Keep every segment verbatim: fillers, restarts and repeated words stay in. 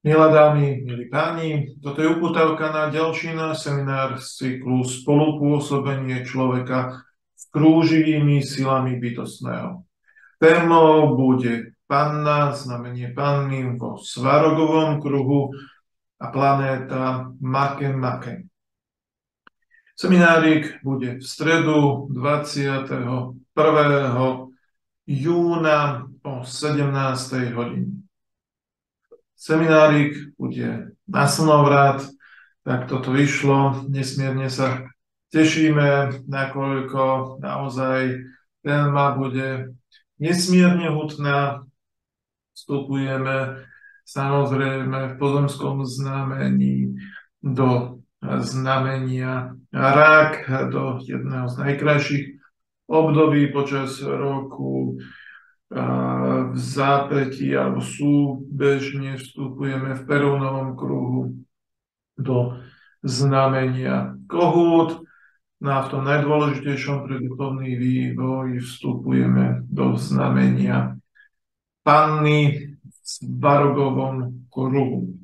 Milé dámy, milí páni, toto je uputavka na ďalší náš seminár z cyklu Spolupôsobenie človeka s krúživými silami bytostného. Témou bude panna, znamenie panny vo Svarogovom kruhu a planéta Make Make. Seminárik bude v stredu dvadsiateho prvého júna o sedemnástej hodine. Seminárik bude na slnovrat, tak toto vyšlo. Nesmierne sa tešíme, nakoľko naozaj téma bude nesmierne hutná. Vstupujeme samozrejme v pozemskom znamení do znamenia Rák, do jedného z najkrajších období počas roku. V zápätí alebo súbežne vstupujeme v Perúnovom kruhu do znamenia Kohút. No a v tom najdôležitejšom pre duchovný vývoj vstupujeme do znamenia Panny v Svarogovom kruhu.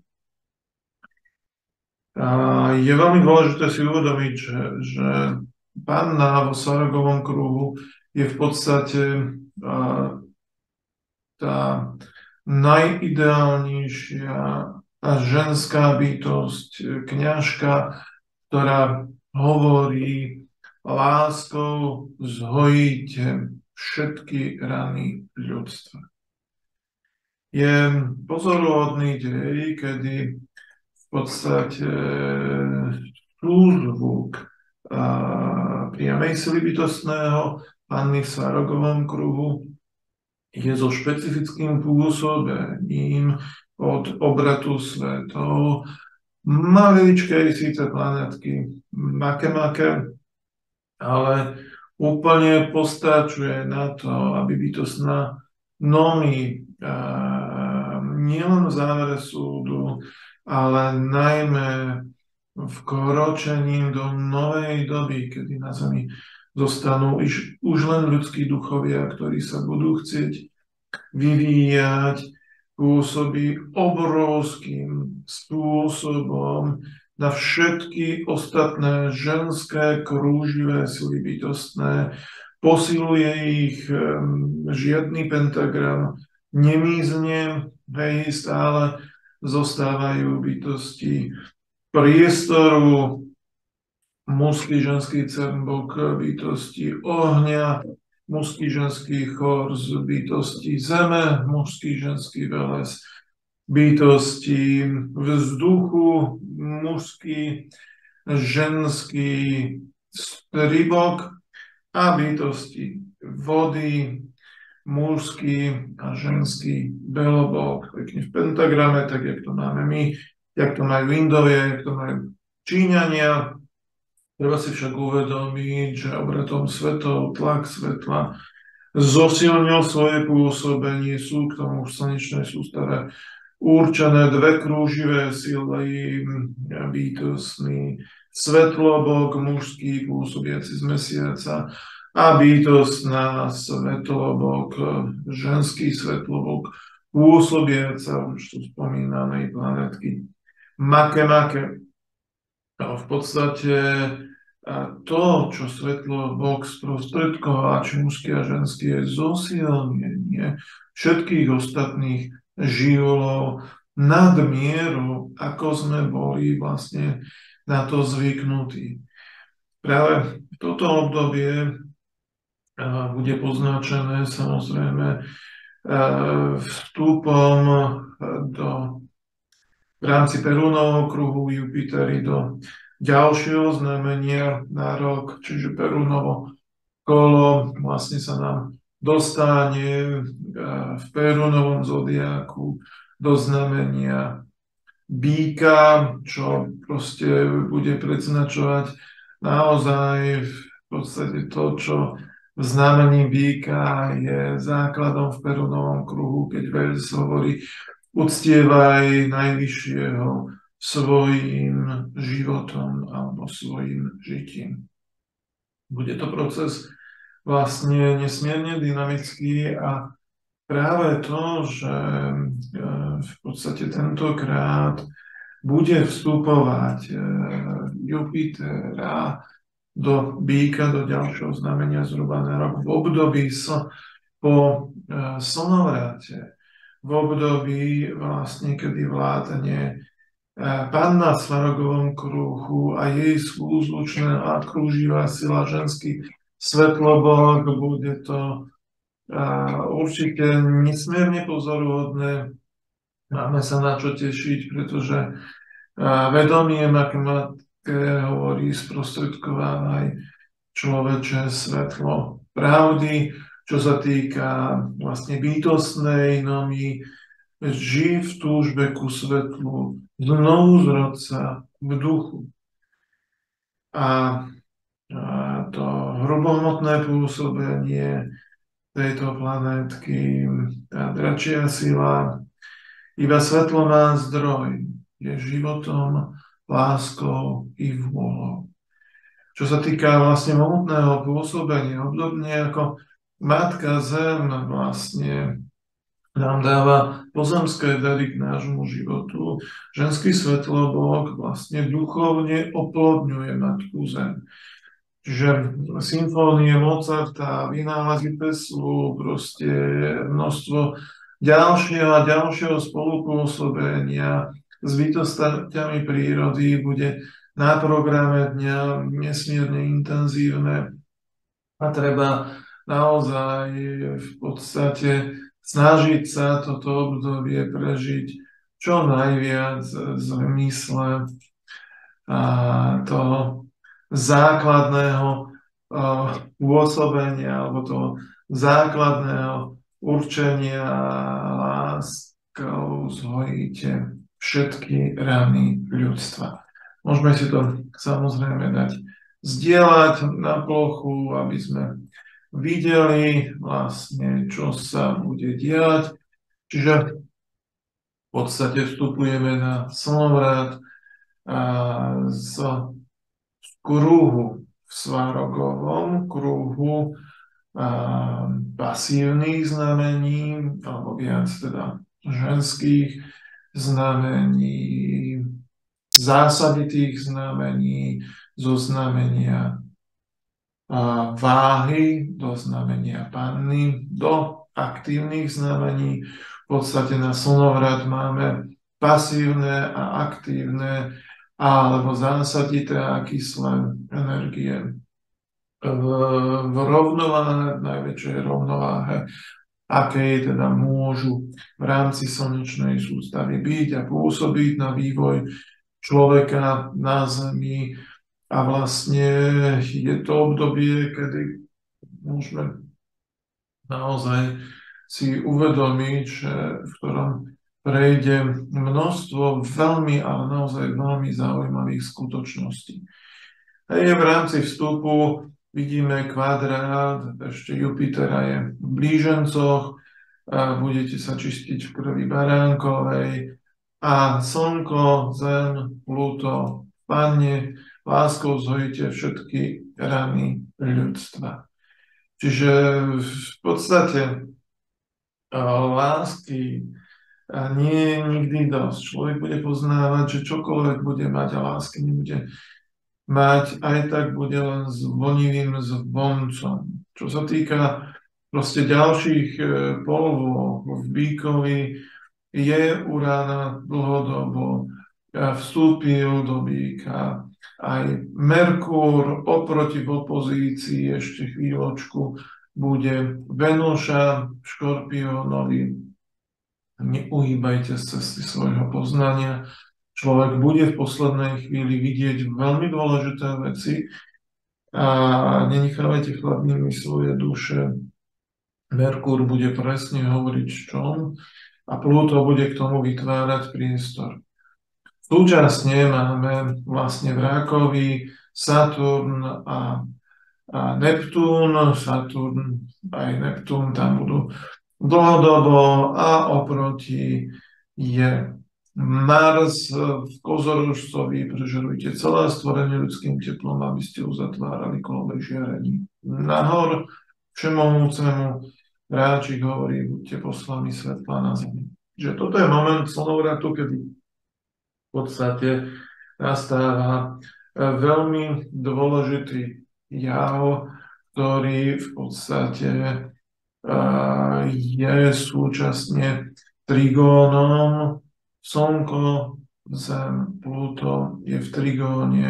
Je veľmi dôležité si uvedomiť, že, že Panna vo Svarogovom kruhu je v podstate tá najideálnejšia ženská bytosť, kňažka, ktorá hovorí láskou zhojíte všetky rany ľudstva. Je pozoruhodný dej, kedy v podstate súzvuk priamej sily bytostného Panny v Svarogovom kruhu je so špecifickým pôsobením od obratu svetov maličkej síce planetky Make Make, ale úplne postačuje na to, aby bytostná Nomi nielen v závere súdu, ale najmä vkročením do novej doby, kedy na Zemi zostanú už, už len ľudskí duchovia, ktorí sa budú chcieť vyvíjať, pôsobí obrovským spôsobom na všetky ostatné ženské krúživé sily bytostné, posiluje ich žiadny pentagram, nemizne, hej, stále zostávajú bytosti priestoru, mužský, ženský cembok, bytosti ohňa, mužský, ženský chorz, bytosti zeme, mužský, ženský veles, bytosti vzduchu, mužský, ženský stribok a bytosti vody, mužský a ženský belobok. Pekne v pentagrame, tak jak to máme my, jak to majú Indovia, jak to majú Číňania. Treba si však uvedomiť, že obratom svetov, tlak svetla zosilnil svoje pôsobenie, sú k tomu v slnečnej sústave určené dve krúživé sily, bytostný svetlobok, mužský pôsobiaci z mesiaca a bytostná svetlobok, ženský svetlobok, pôsobiaca už tu spomínanej planetky Make Make. V podstate to, čo svetlo Boh sprostredkoval, či mužský a ženský, je zosilnenie všetkých ostatných živlov nad mieru, ako sme boli vlastne na to zvyknutí. Práve toto obdobie bude poznačené samozrejme vstupom do v rámci Perúnovho kruhu Jupitery do ďalšieho znamenia na rok, čiže Perúnovo kolo vlastne sa nám dostane v Perúnovom zodiaku do znamenia Býka, čo proste bude predznačovať naozaj v podstate to, čo v znamení Býka je základom v Perúnovom kruhu, keď Vels hovorí uctievaj najvyššieho svojím životom alebo svojím žitím. Bude to proces vlastne nesmierne dynamický a práve to, že v podstate tentokrát bude vstupovať Jupiter do Býka, do ďalšieho znamenia zhruba na rok v období so, po slnovrate, v období vlastne, kedy vládne panna v Svarogovom kruhu a jej spoluzučná a krúživá sila ženský svetlobor, bude to určite nesmierne pozoruhodné. Máme sa na čo tešiť, pretože vedomie matematické hovorí, sprostredkováva aj človeče svetlo pravdy, čo sa týka vlastne bytostnej, no my ži v túžbe ku svetlu, znovu zrod sa v duchu. A, a to hrubohmotné pôsobenie tejto planetky, tá dračia sila, iba svetlo má zdroj, je životom, láskou i vôľou. Čo sa týka vlastne mohutného pôsobenia, obdobne ako Matka Zem vlastne nám dáva pozemské dary k nášmu životu, ženský svetlobok vlastne duchovne oplodňuje Matku Zem. Čiže symfónie Mozarta, vynálezy Teslu, proste množstvo ďalšieho a ďalšieho spolupôsobenia s bytostiami prírody bude na programe dňa nesmierne intenzívne a treba naozaj v podstate snažiť sa toto obdobie prežiť čo najviac v zmysle toho základného pôsobenia alebo toho základného určenia láskou zhojíte všetky rany ľudstva. Môžeme si to samozrejme dať zdieľať na plochu, aby sme videli vlastne, čo sa bude diať. Čiže v podstate vstupujeme na slnovrat z kruhu v Svarogovom, kruhu pasívnych znamení, alebo viac teda ženských znamení, zásaditých znamení, zo znamenia váhy do znamenia panny, do aktívnych znamení. V podstate na slnovrat máme pasívne a aktívne alebo zásadité a kyslé energie v, v rovnováhe, v najväčšej rovnováhe, akej teda môžu v rámci slnečnej sústavy byť a pôsobiť na vývoj človeka na Zemi. A vlastne je to obdobie, kedy môžeme naozaj si uvedomiť, že v ktorom prejde množstvo veľmi, ale naozaj veľmi zaujímavých skutočností. A je v rámci vstupu vidíme kvadrát, ešte Jupitera je v blížencoch, a budete sa čistiť v krvi baránkovej a Slnko, Zem, Pluto, Panne, láskou zhojíte všetky rany ľudstva. Čiže v podstate lásky nie je nikdy dosť. Človek bude poznávať, že čokoľvek bude mať a lásky nebude mať, aj tak bude len zvonivým zvoncom. Čo sa týka proste ďalších polov v Býkovi, je Urána dlhodobo vstúpil do Býka. Aj Merkúr oproti v opozícii ešte chvíľočku bude Venuša Škorpiónovi. Neuhýbajte z cesty svojho poznania. Človek bude v poslednej chvíli vidieť veľmi dôležité veci a nenechávajte chladnými svoje duše. Merkúr bude presne hovoriť s čom a Pluto bude k tomu vytvárať priestor. Súčasne máme vlastne v Rákovi Saturn a, a Neptún. Saturn aj Neptún tam budú dlhodobo a oproti je Mars v Kozorožcovi. Prežerujte celé stvorenie ľudským teplom, aby ste uzatvárali kolobek žiarení nahor všemohúcemu. Ráčik hovorí, buďte poslami svetla na zemi. Že toto je moment slnovratu, kedy v podstate nastáva veľmi dôležitý jav, ktorý v podstate je súčasne trigónom. Slnko, Zem, Pluto je v trigóne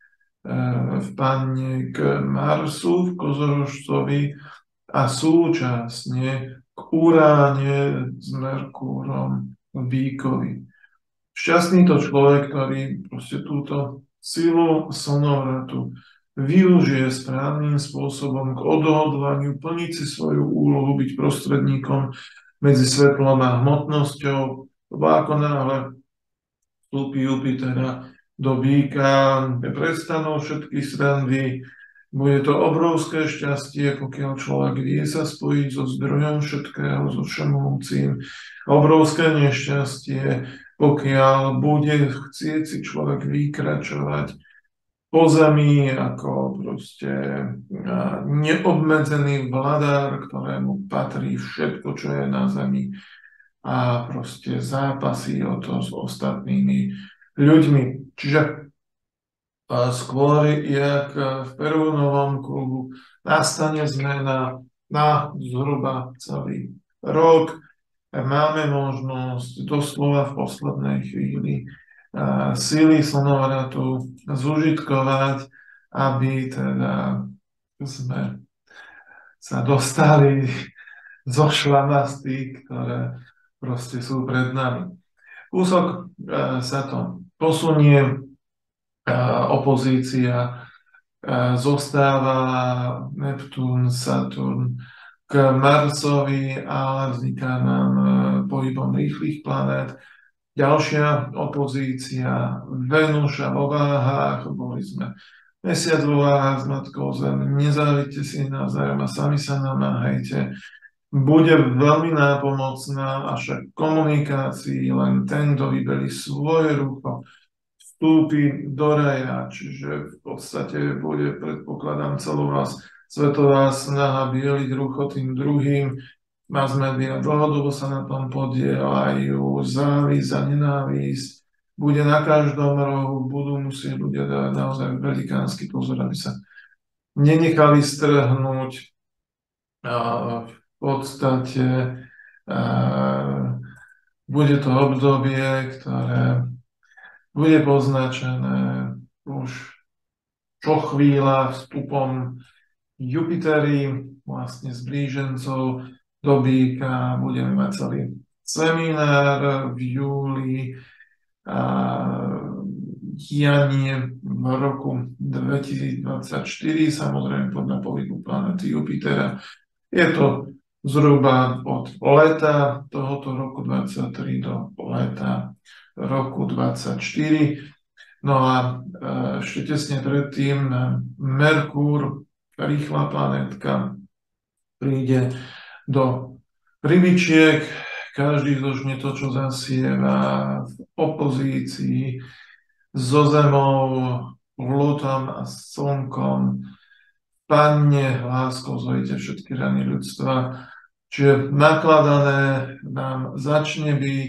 v panne k Marsu v Kozorožcovi a súčasne k Uráne s Merkúrom v Bíkovi. Šťastný to človek, ktorý proste túto silu slnovratu využije správnym spôsobom k odhodlaniu plniť si svoju úlohu, byť prostredníkom medzi svetlom a hmotnosťou, lebo ako náhle vstúpi Jupitera do Býka, prestanú všetky srandy, bude to obrovské šťastie, pokiaľ človek vie sa spojiť so zdrojom všetkého, so všemohúcim, obrovské nešťastie, pokiaľ bude chcieť si človek vykračovať po zemi ako proste neobmedzený vladár, ktorému patrí všetko, čo je na zemi a proste zápasí o to s ostatnými ľuďmi. Čiže skôr, jak v Perúnovom kruhu nastane zmena na zhruba celý rok, máme možnosť doslova v poslednej chvíli síly slnovratu zužitkovať, aby teda sme sa dostali zo šlamastík, ktoré proste sú pred nami. Kúsok sa to posunie, opozícia zostáva Neptún, Saturn k Marsovi, ale vzniká nám pohybom rýchlych planét. Ďalšia opozícia, Venúša vo váhách, boli sme mesiac vo váhách s Matkou Zem, nezávidte si navzájom a sami sa namáhajte. Bude veľmi nápomocná, avšak komunikácii len ten, kto vybeli svoje rucho, vstúpi do raja, čiže v podstate bude, predpokladám, celú vás svetová snaha bieliť rucho tým druhým. Mass media dlhodobo sa na tom podielajú, závisť a nenávisť. Bude na každom rohu, budú musieť ľudia dávať naozaj velikánsky pozor, aby sa nenechali strhnúť. V podstate bude to obdobie, ktoré bude poznačené už čo chvíľa vstupom Jupitery, vlastne s blížencov do Býka. Budeme mať celý seminár v júli a dianie v roku dvetisícdvadsaťštyri, samozrejme podľa pohybu planety Jupitera. Je to zhruba od leta tohoto roku dvadsaťtri do leta roku dvadsaťštyri. No a ešte tesne predtým Merkúr, rýchla planétka, príde do rybičiek. Každý zožne to, čo zasieva v opozícii so Zemou, Plutom a Slnkom. Panne, láskou zhojite všetky rany ľudstva. Čiže nakladané nám začne byť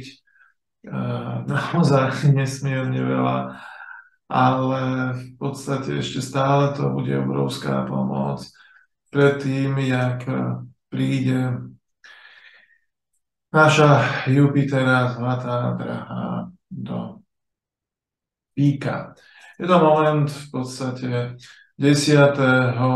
naozaj nesmierne veľa, ale v podstate ešte stále to bude obrovská pomoc pred tým, jak príde naša Jupitera zlatá drahá do Býka. Je to moment v podstate desiateho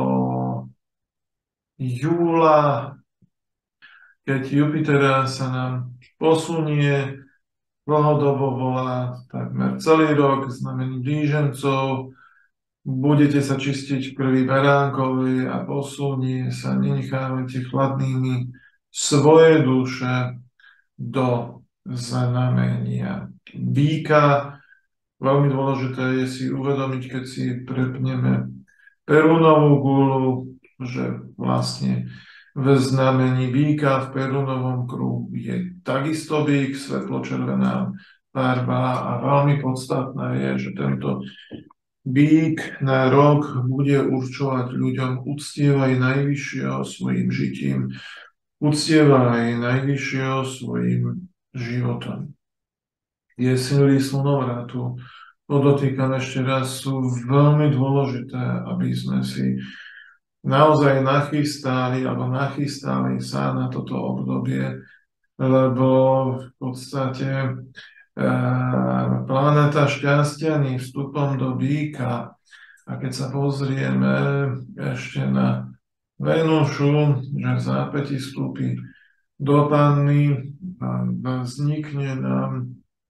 júla, keď Jupitera sa nám posunie, dlhodobo volá takmer celý rok, znamení blížencov, budete sa čistiť v krvi baránkovej a posunie sa, nenechávajte chladnými svoje duše do znamenia Býka. Veľmi dôležité je si uvedomiť, keď si prepneme Perúnovú gulu, že vlastne v znamení Býka v Perúnovom kruhu je takisto Býk, svetlo-červená farba, a veľmi podstatné je, že tento Býk na rok bude určovať ľuďom uctievaj najvyššieho svojim žitím. uctieva aj Najvyššieho svojim životom. Tie síly slunovratu, podotýkam ešte raz, sú veľmi dôležité, aby sme si naozaj nachystali alebo nachystali sa na toto obdobie, lebo v podstate e, planéta šťastia nie vstupom do býka. A keď sa pozrieme ešte na Venušu, že v zápäti vstúpi do Panny a vznikne nám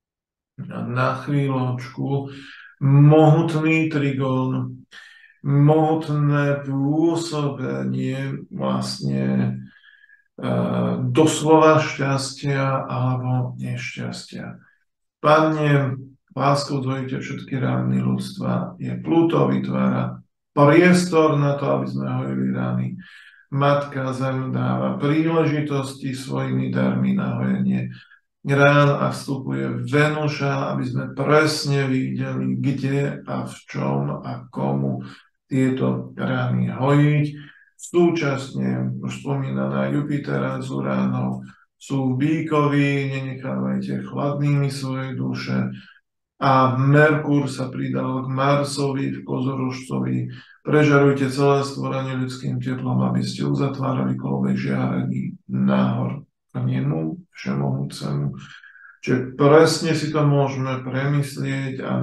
na chvíľočku mohutný trigón, mohutné pôsobenie vlastne e, doslova šťastia alebo nešťastia. Panne láskou dvojite všetky rány ľudstva je Pluto, vytvára priestor na to, aby sme hojili rány. Matka Zem dáva príležitosti svojimi darmi na hojenie rán a vstupuje Venuša, aby sme presne videli, kde a v čom a komu tieto rány hojiť. Súčasne už spomínaná Jupitera s Uránou sú v Bíkovi, nenechávajte chladnými svoje duše. A Merkur sa pridal k Marsovi v Kozorožcovi. Prežarujte celé stvorenie ľudským teplom, aby ste uzatvárali kolobek žiarení nahor k nemu, všemohúcemu. Čiže presne si to môžeme premyslieť a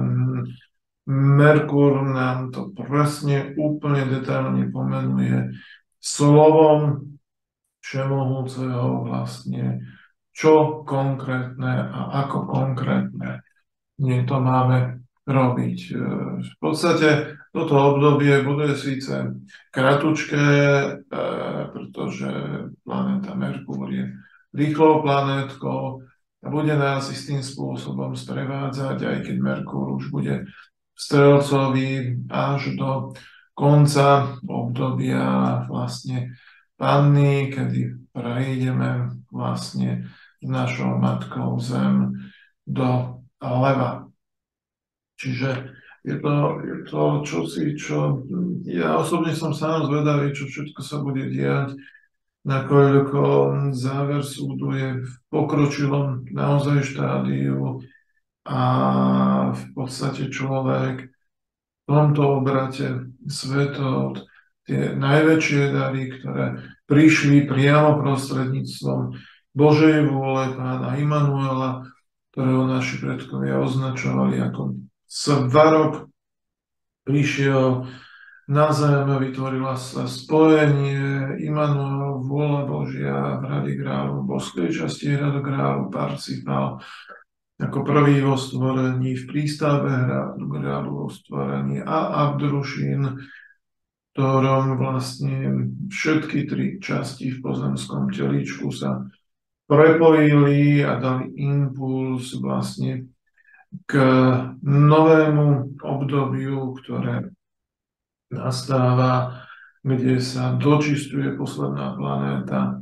Merkur nám to presne úplne detailne pomenuje slovom všemohúceho vlastne, čo konkrétne a ako konkrétne nie to máme robiť. V podstate toto obdobie bude síce kratučké, pretože planéta Merkúr je rýchlou planetkou a bude nás istým spôsobom sprevádzať, aj keď Merkúr už bude strelcovi až do konca obdobia vlastne Panny, kedy prejdeme vlastne s našou matkou Zem do Leva. Čiže je to, je to čosi, čo ja osobne som sám zvedavý, čo všetko sa bude diať, nakoľko záver súdu je v pokročilom naozaj štádiu a v podstate človek v tomto obrate svetov tie najväčšie dary, ktoré prišli priamo prostredníctvom Božej vôle pána Immanuela, ktorého naši predkovia označovali ako svarok, prišiel na zem, vytvorila sa spojenie Immanuel, vôľa Božia v Hrade Grálu, v boskej časti Hradu Grálu, Parcipal, ako prvý vo stvorení, v prístave Hradu Grálu vo stvorení a Abdrušín, ktorom vlastne všetky tri časti v pozemskom telíčku sa prepojili a dali impuls vlastne k novému obdobiu, ktoré nastáva, kde sa dočisťuje posledná planéta.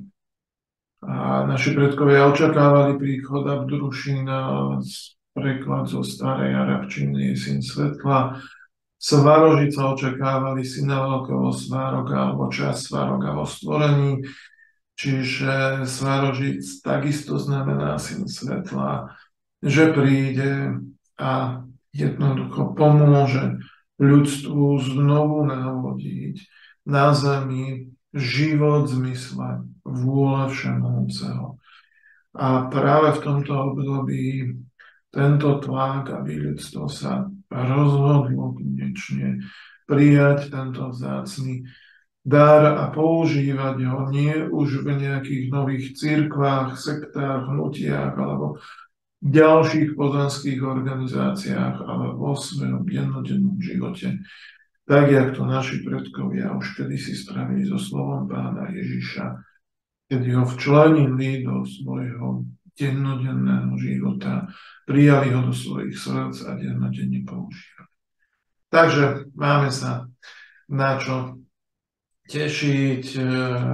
A naši predkovia očakávali príchod Abdrušína, preklad zo starej arabčiny je syn svetla. Svarožica očakávali syna veľkého Svaroga alebo časť Svaroga vo stvorení. Čiže Svarožic takisto znamená syn svetla, že príde a jednoducho pomôže ľudstvu znovu navodiť na zemi život v zmysle vôle všemohúceho. A práve v tomto období tento tlak, aby ľudstvo sa rozhodlo konečne prijať tento vzácny dar a používať ho nie už v nejakých nových cirkvách, sektách, hnutiach alebo ďalších pozemských organizáciách, ale vo svojom jednodennom živote, tak jak to naši predkovia už kedysi spravili so slovom pána Ježiša, kedy ho včlenili do svojho dennodenného života, prijali ho do svojich srdc a dennodenne používali. Takže máme sa na čo tešiť,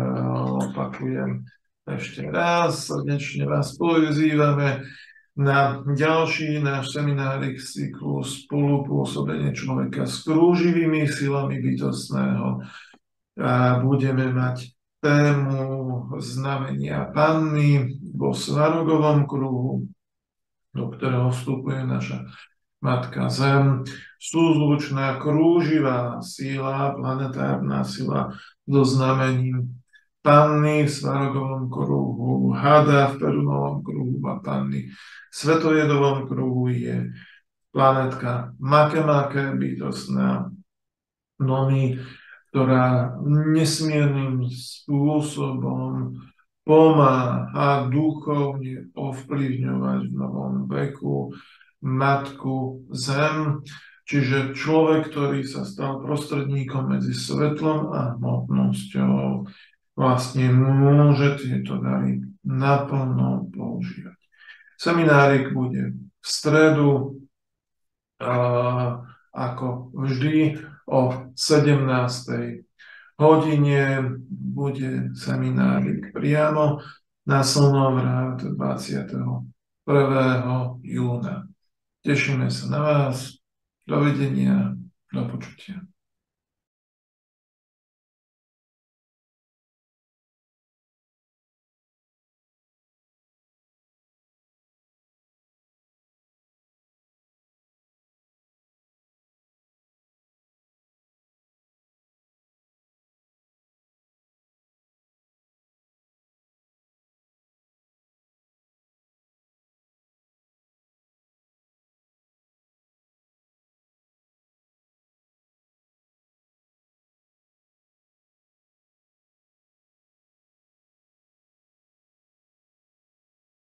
opakujem ešte raz, srdečne vás pozývame na ďalší náš seminárik cyklus Spolupôsobenie človeka s krúživými silami bytostného. A budeme mať tému znamenia Panny vo Svarogovom kruhu, do ktorého vstupuje naša Matka Zem, súzvučná krúživá sila, planetárna sila so znamením Panny v Svarogovom kruhu, Hada v Perunovom kruhu a Panny v Svetojedovom kruhu je planetka Makemake, bytostná Nomi, ktorá nesmiernym spôsobom pomáha duchovne ovplyvňovať v novom veku Matku Zem, čiže človek, ktorý sa stal prostredníkom medzi svetlom a hmotnosťou, vlastne môže tieto dary naplno používať. Seminárik bude v stredu, a ako vždy o sedemnástej hodine bude seminárik priamo na Slnovrat dvadsiateho prvého júna. Tešíme sa na vás. Dovidenia, do počutia.